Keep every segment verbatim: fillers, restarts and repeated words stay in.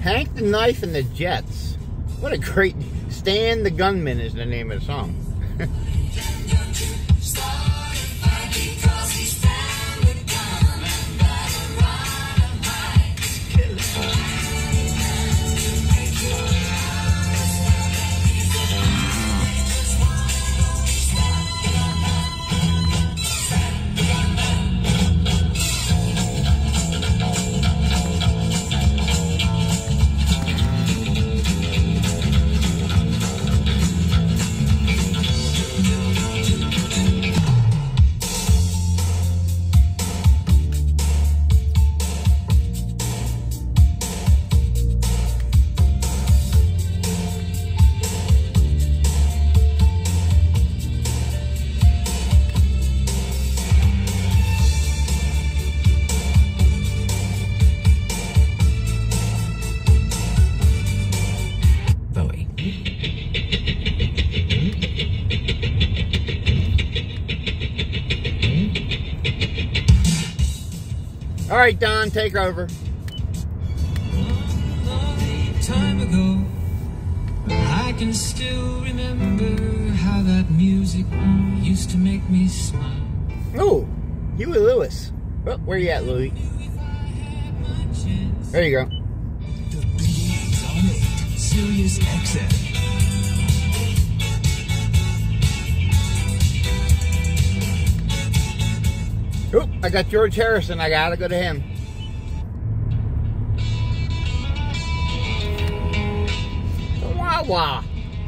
Hank the Knife and the Jets. What a great... Stan the Gunman is the name of the song. All right, Don, take over. Time ago, I can still remember how that music used to make me smile. Oh, Huey Lewis. Oh, where you at, Louie? There you go. The beats on it, Sirius X M. Oh, I got George Harrison. I gotta go to him. Wah wah.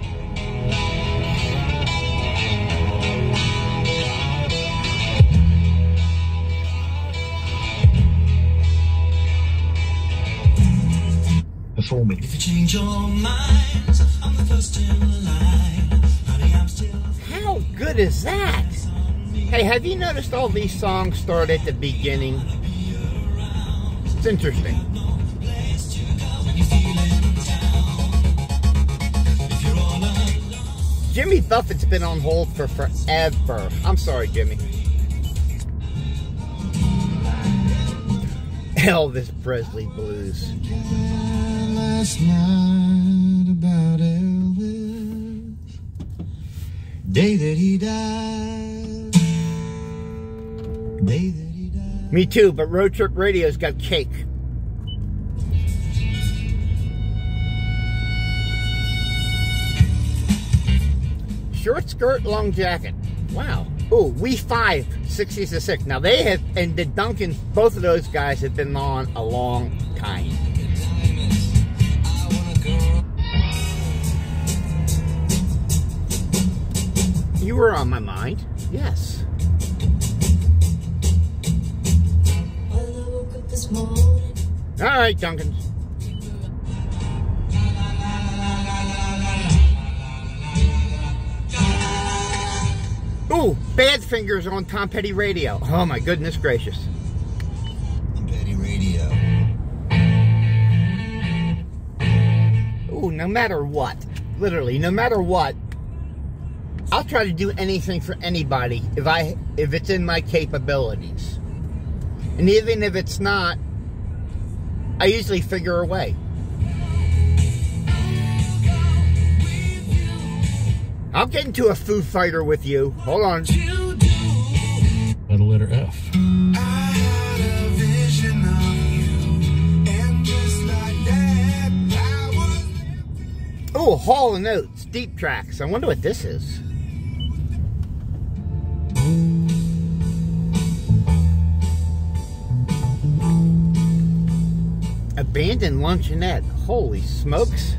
Performing. If you change your minds, I'm the first in line. Honey, I'm still. How good is that? Hey, have you noticed all these songs start at the beginning? It's interesting. Jimmy Buffett's been on hold for forever. I'm sorry, Jimmy. Elvis Presley blues. Last night about Elvis, day that he died. Day that he died. Me too, but Road Trip Radio's got cake. Short skirt, long jacket. Wow. Oh, We Five, sixties to six. Now they have, and the Duncans, both of those guys have been on a long time. You were on my mind. Yes. All right, Duncans. Ooh, Badfingers on Tom Petty Radio. Oh my goodness gracious. Tom Petty Radio. Ooh, no matter what, literally, no matter what, I'll try to do anything for anybody if I if it's in my capabilities. And even if it's not, I usually figure a way. I'll get into a Foo Fighter with you. Hold on. By the letter F. Oh, Hall and Oates, Deep Tracks. I wonder what this is. Abandoned Luncheonette. Holy smokes.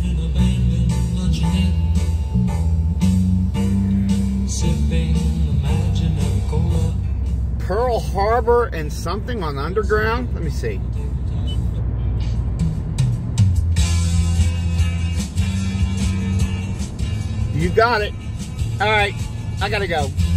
Pearl Harbor and something on Underground? Let me see. You got it. All right, I gotta go.